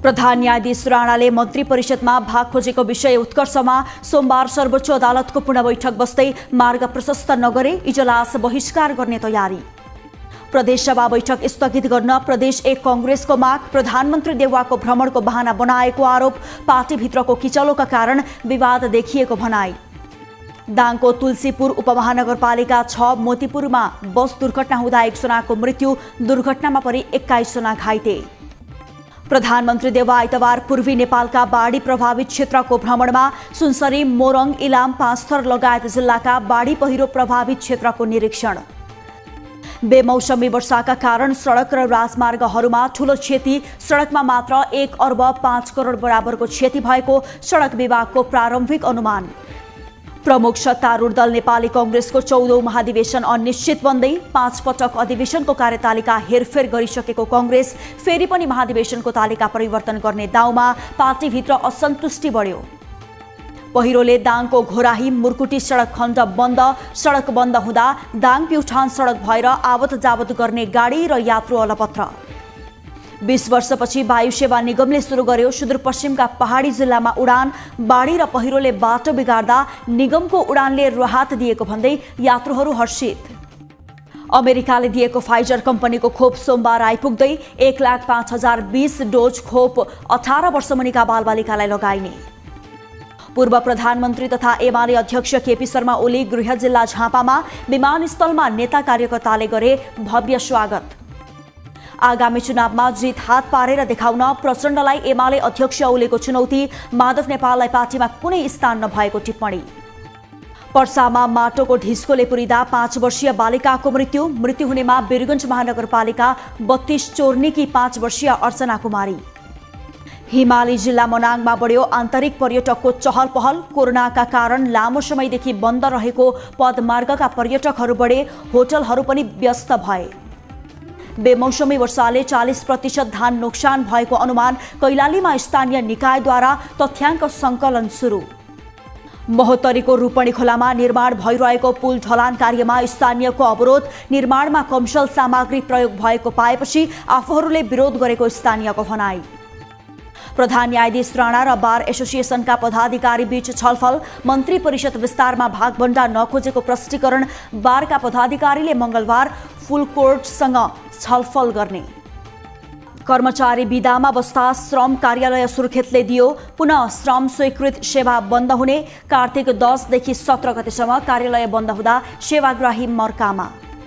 प्रधान न्यायाधीश राणाले मन्त्री परिषदमा भाग खोजेको विषय उत्कर्षमा सोमबार सर्वोच्च अदालतको पूर्ण बैठक बस्दै मार्ग प्रशस्त नगरे इजलास बहिष्कार गर्ने तयारी। प्रदेशसभा बैठक स्थगित गर्न प्रदेश एक कांग्रेसको माग, प्रधानमन्त्री देउवाको भ्रमणको बहाना बनाएको आरोप, पार्टीभित्रको किचलोका कारण विवाद देखिएको भनाई। दाङको तुलसीपुर उपमहानगरपालिका 6 मोतीपुरमा बस दुर्घटना हुँदा 1 जनाको मृत्यु, दुर्घटनामा परि 21 जना घाइते। प्रधानमन्त्री देउवा आइतबार पूर्वी नेपालका बाढी प्रभावित क्षेत्रको भ्रमणमा, सुनसरी, मोरङ, इलाम, पाँचथर लगायत जिल्लाका बाढी पहिरो प्रभावित क्षेत्रको निरीक्षण। बेमौसमी वर्षाका कारण सडक र राजमार्गहरूमा ठूलो क्षति, सडकमा मात्र 1 अर्ब 5 करोड बराबरको क्षति भएको सडक विभागको प्रारम्भिक अनुमान। प्रमुख सत्तारूढ दल नेपाली कांग्रेसको 14औं महाधिवेशन अनिश्चित बन्दै 5 पटक अधिवेशनको कार्यतालिका हेरफेर गरिसकेको कांग्रेस फेरि पनि महाधिवेशनको तालिका परिवर्तन गर्ने दाउमा, पार्टीभित्र असन्तुष्टि बढ्यो। पहिरोले दाङको घोराही मुर्कुटी सडक खण्ड बन्द, सडक बन्द हुँदा दाङ प्युठान सडक भएर आवत जावत गर्ने गाडी र यात्रु अलपत्र। 20 वर्षपछि वायु सेवा निगमले सुरु गर्यो सुदूरपश्चिमका पहाडी जिल्लामा उडान, बाढी र पहिरोले बाटो बिगार्दा निगमको उडानले राहत दिएको भन्दै यात्रुहरू हर्षित। अमेरिकाले दिएको फाइजर कम्पनीको खोप सोमबार आइपुग्दै 1,05,020 डोज खोप 18 वर्ष मुनिका बालबालिकालाई लगाइने। पूर्व प्रधानमन्त्री तथा एमाले अध्यक्ष केपी शर्मा ओली गृह जिल्ला झापामा विमानस्थलमा नेता कार्यकर्ताले गरे भव्य स्वागत। आगामी चुनावमा जित हात पारेर देखाउन प्रचण्डलाई एमाले अध्यक्ष ओलीको चुनौती, माधव नेपाललाई पार्टीमा कुनै स्थान नभएको टिप्पणी। पर्सामा माटोको ढिस्कोले पुरिदा 5 वर्षीय बालिकाको मृत्यु हुनेमा वीरगञ्ज महानगरपालिका 32 चोर्नीकी 5 वर्षीय अर्चना कुमारी। हिमाली जिल्ला मनाङमा बढ्यो आन्तरिक पर्यटकको चहल पहल, कोरोनाका कारण लामो समयदेखि बन्द रहेको पदमार्गका पर्यटकहरू बढे, होटलहरू पनि व्यस्त भए। बेमौसमी वर्षाले 40% धान नोक्सान भएको अनुमान, कैलालीमा स्थानीय निकायद्वारा तथ्याङ्क सङ्कलन सुरु। महोत्तरीको रूपणी खोलामा निर्माण भइरहेको पुल ढलान कार्यमा स्थानीयको अवरोध, निर्माणमा कमसल सामग्री प्रयोग भएको पाएपछि आफूहरूले विरोध गरेको स्थानीयको भनाई। प्रधान न्यायाधीश राणा र बार एसोसिएसनका पदाधिकारी बीच छलफल, मन्त्री परिषद विस्तारमा भागभण्डा नखोजेको प्रष्टीकरण, बारका पदाधिकारीले मंगलबार फुल कोर्टसँग छलफल गर्ने। कर्मचारी बिदामा बस्दा श्रम कार्यालय सुर्खेतले दियो पुनः श्रम स्वीकृत सेवा बन्द हुने, कार्तिक 10 देखि 17 गतेसम्म कार्यालय बन्द हुँदा सेवाग्राही मर्कामा।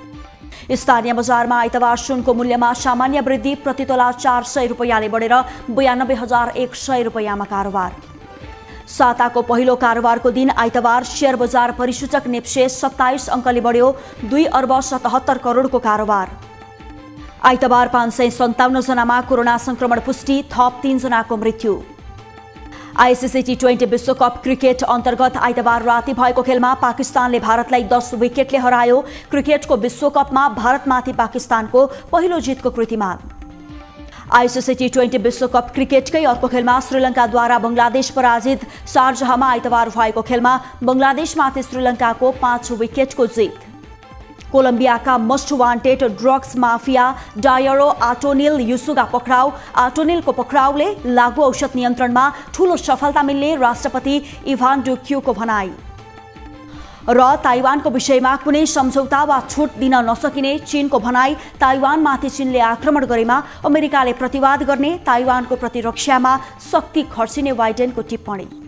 स्थानीय बजारमा आइतबार सुनको मूल्यमा सामान्य वृद्धि, प्रति तोला 400 रुपैयाँले बढेर 92,100 रुपैयाँमा कारोबार। साताको पहिलो कारोबारको दिन आइतबार शेयर बजार परिसूचक नेप्से 27 अङ्कले बढ्यो, 2 अर्ब 77 करोडको कारोबार। आइतबार 557 जनामा कोरोना संक्रमण पुष्टि, थप 3 जनाको मृत्यु। आईसीसी T20 विश्वकप क्रिकेट अन्तर्गत आइतबार राति भएको खेलमा पाकिस्तानले भारतलाई 10 विकेटले हरायो। क्रिकेटको विश्वकपमा भारतमाथि पाकिस्तानको पहिलो जितको कृतिमान। आईसीसी T20 विश्वकप क्रिकेटकै अर्को खेलमा श्रीलङ्काद्वारा बंगलादेश पराजित। शारजाहमा आइतबार भएको खेलमा बंगलादेशमाथि श्रीलङ्काको 5 विकेटको जित। कोलम्बियाका most wanted drugs mafia Dairo Otoniel Usuga पक्राउ, आटोनिलको पक्राउले लागू औषध नियन्त्रणमा ठूलो सफलता मिल्ने राष्ट्रपति इभान डुक्यूको भनाई। र ताइवानको विषयमा कुनै सम्झौता वा छुट दिन नसकिने चीनको भनाई, ताइवानमाथि चीनले आक्रमण गरेमा अमेरिकाले प्रतिवाद गर्ने, ताइवानको प्रतिरक्षामा शक्ति खर्चिने बाइडेनको टिप्पणी।